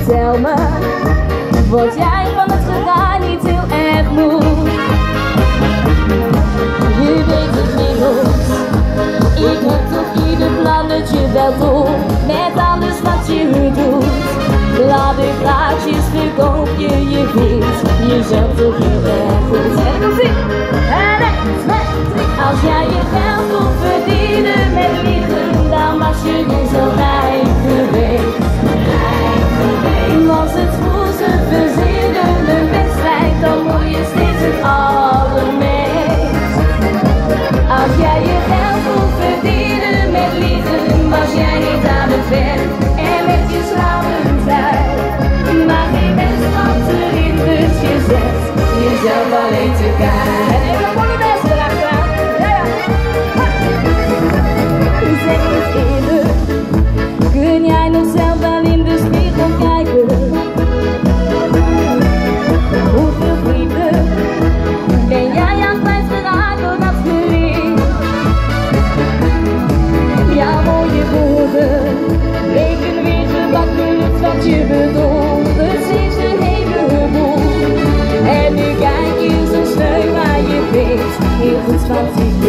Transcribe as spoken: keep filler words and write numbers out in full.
vertel me, word jij van het gegaan niet heel erg moe? Je weet inmiddels, ik heb toch ieder plannetje wel door. Met alles wat je doet, laat ik plaatjes verkoop je, je weet jezelf toch heel erg goed. En ik wil zien, en één, twee, drie. Als jij je geld kon verdienen met liegen, dan was je niet zo rijk geweest. Als het voelt een verzinnende wedstrijd, dan moet je steeds het allermeest. Als jij je geld kon verdienen met liegen, was jij niet aan het werk en met je slaventrui. Maar geen mens wat erin, dus je zet jezelf alleen te kijken. En even voor de beste erachteraan. Ja, ja. Zeg eens eerlijk, kun jij nog zelf wel in de spiegel kijken? Hoeveel vrienden ben jij aan kwijt geraakt door dat gericht? Ja, mooie woorden breken weer gebakken het wat je bedoelt. Precies een heleboel. En nu kijk je zo sneu, maar je weet heel goed wat ik